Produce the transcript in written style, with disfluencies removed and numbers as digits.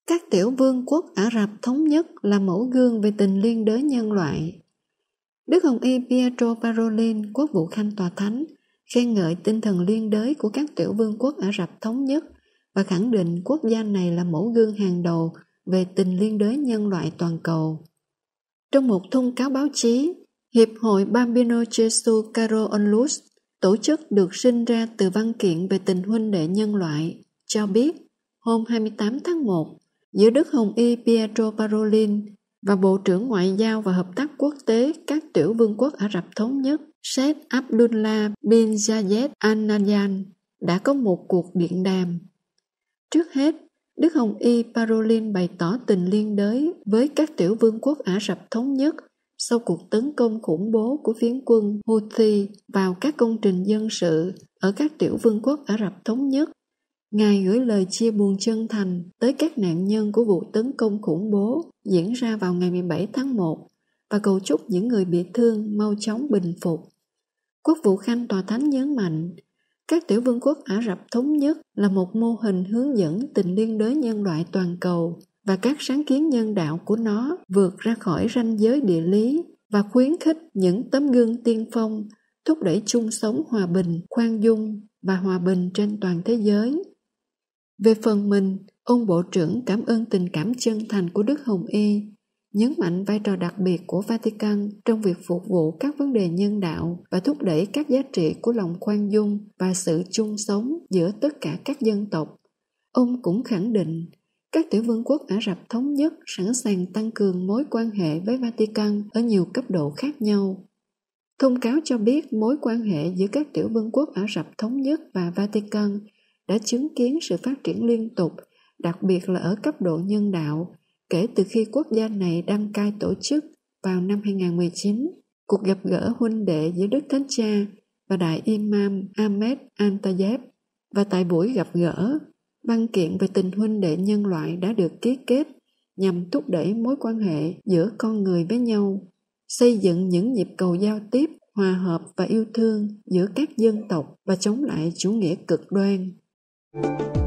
Các tiểu vương quốc Ả Rập Thống Nhất là mẫu gương về tình liên đới nhân loại. Đức Hồng Y Pietro Parolin, quốc vụ khanh tòa thánh, khen ngợi tinh thần liên đới của các tiểu vương quốc Ả Rập Thống Nhất và khẳng định quốc gia này là mẫu gương hàng đầu về tình liên đới nhân loại toàn cầu. Trong một thông cáo báo chí, Hiệp hội Bambino Gesù Caro Onlus, tổ chức được sinh ra từ văn kiện về tình huynh đệ nhân loại, cho biết hôm 28 tháng 1, giữa Đức Hồng Y Pietro Parolin và Bộ trưởng Ngoại giao và Hợp tác Quốc tế các tiểu vương quốc Ả Rập Thống Nhất Sheikh Abdullah bin Zayed Al Nahyan đã có một cuộc điện đàm. Trước hết, Đức Hồng Y Parolin bày tỏ tình liên đới với các tiểu vương quốc Ả Rập Thống Nhất sau cuộc tấn công khủng bố của phiến quân Houthi vào các công trình dân sự ở các tiểu vương quốc Ả Rập Thống Nhất. Ngài gửi lời chia buồn chân thành tới các nạn nhân của vụ tấn công khủng bố diễn ra vào ngày 17 tháng 1 và cầu chúc những người bị thương mau chóng bình phục. Quốc vụ khanh tòa thánh nhấn mạnh, các tiểu vương quốc Ả Rập Thống Nhất là một mô hình hướng dẫn tình liên đới nhân loại toàn cầu và các sáng kiến nhân đạo của nó vượt ra khỏi ranh giới địa lý và khuyến khích những tấm gương tiên phong thúc đẩy chung sống hòa bình, khoan dung và hòa bình trên toàn thế giới. Về phần mình, ông Bộ trưởng cảm ơn tình cảm chân thành của Đức Hồng Y, nhấn mạnh vai trò đặc biệt của Vatican trong việc phục vụ các vấn đề nhân đạo và thúc đẩy các giá trị của lòng khoan dung và sự chung sống giữa tất cả các dân tộc. Ông cũng khẳng định các tiểu vương quốc Ả Rập Thống Nhất sẵn sàng tăng cường mối quan hệ với Vatican ở nhiều cấp độ khác nhau. Thông cáo cho biết mối quan hệ giữa các tiểu vương quốc Ả Rập Thống Nhất và Vatican đã chứng kiến sự phát triển liên tục, đặc biệt là ở cấp độ nhân đạo, kể từ khi quốc gia này đăng cai tổ chức vào năm 2019 cuộc gặp gỡ huynh đệ giữa Đức Thánh Cha và Đại Imam Ahmed Al-Tayeb. Và tại buổi gặp gỡ, văn kiện về tình huynh đệ nhân loại đã được ký kết nhằm thúc đẩy mối quan hệ giữa con người với nhau, xây dựng những nhịp cầu giao tiếp, hòa hợp và yêu thương giữa các dân tộc và chống lại chủ nghĩa cực đoan.